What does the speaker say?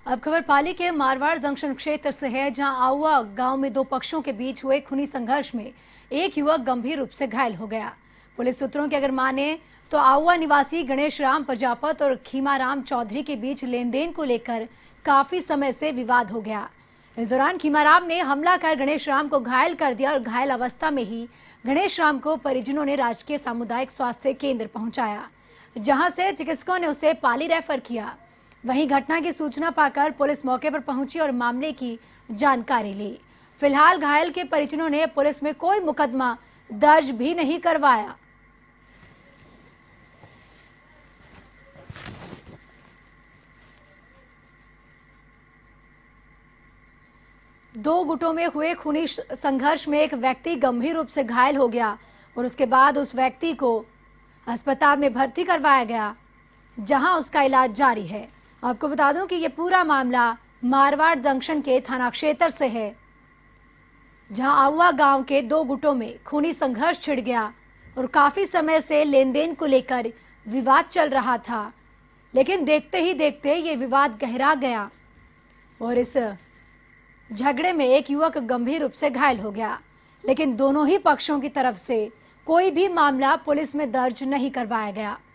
अब खबर पाली के मारवाड़ जंक्शन क्षेत्र से है, जहां आउआ गांव में दो पक्षों के बीच हुए खूनी संघर्ष में एक युवक गंभीर रूप से घायल हो गया। पुलिस सूत्रों की अगर माने तो आउआ निवासी गणेश राम प्रजापत और खीमाराम चौधरी के बीच लेन देन को लेकर काफी समय से विवाद हो गया। इस दौरान खीमाराम ने हमला कर गणेश राम को घायल कर दिया और घायल अवस्था में ही गणेश राम को परिजनों ने राजकीय सामुदायिक स्वास्थ्य केंद्र पहुंचाया, जहां से चिकित्सकों ने उसे पाली रेफर किया। वहीं घटना की सूचना पाकर पुलिस मौके पर पहुंची और मामले की जानकारी ली। फिलहाल घायल के परिजनों ने पुलिस में कोई मुकदमा दर्ज भी नहीं करवाया। दो गुटों में हुए खूनी संघर्ष में एक व्यक्ति गंभीर रूप से घायल हो गया और उसके बाद उस व्यक्ति को अस्पताल में भर्ती करवाया गया, जहां उसका इलाज जारी है। आपको बता दूं कि यह पूरा मामला मारवाड़ जंक्शन के थाना क्षेत्र से है, जहां आउआ गांव के दो गुटों में खूनी संघर्ष छिड़ गया और काफी समय से लेन देन को लेकर विवाद चल रहा था। लेकिन देखते ही देखते ये विवाद गहरा गया और इस झगड़े में एक युवक गंभीर रूप से घायल हो गया। लेकिन दोनों ही पक्षों की तरफ से कोई भी मामला पुलिस में दर्ज नहीं करवाया गया।